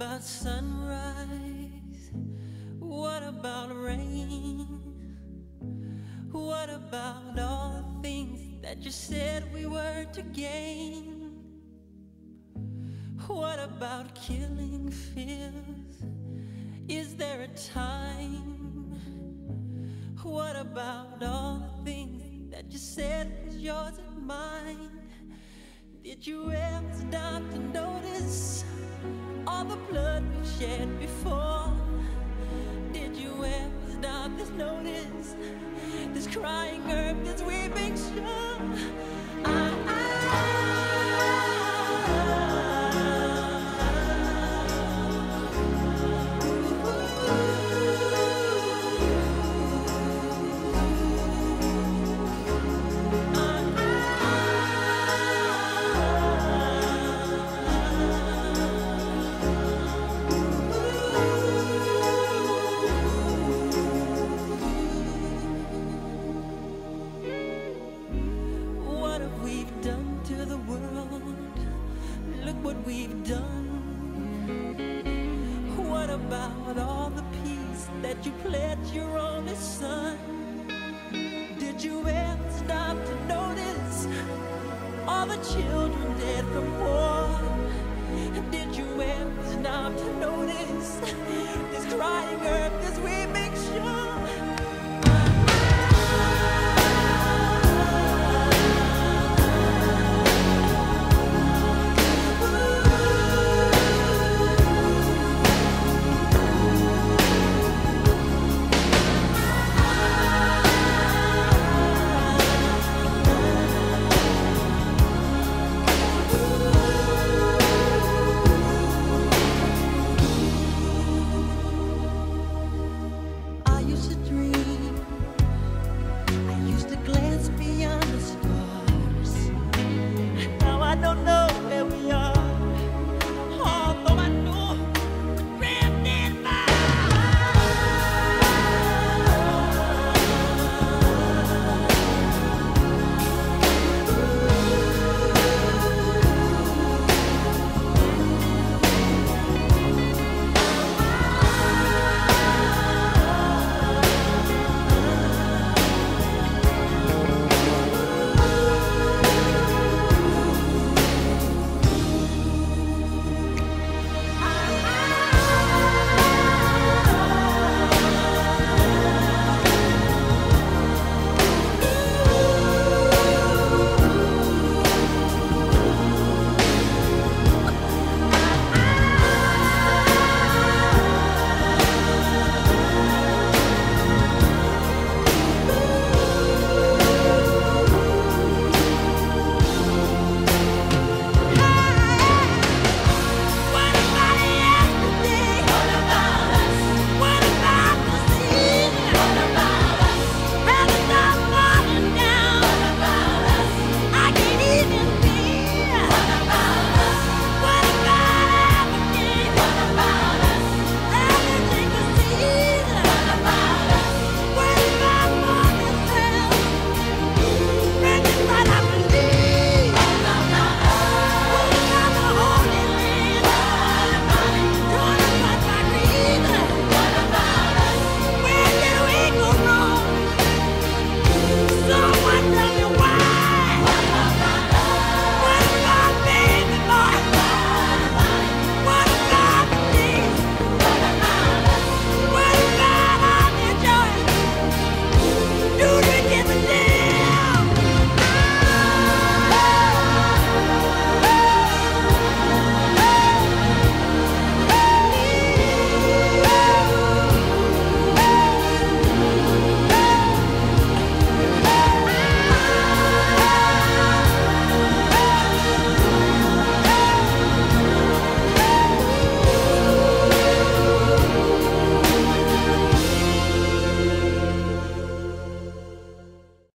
about sunrise? What about rain? What about all the things that you said we were to gain? What about killing fears? Is there a time? What about all the things that you said was yours and mine? Did you ever stop to notice all the blood we've shed before? Did you ever stop to notice this crying earth, this weeping shore? Look what we've done. What about all the peace that you pledged your only son? Did you ever stop to notice all the children dead from war? Did you ever stop to notice this crying earth?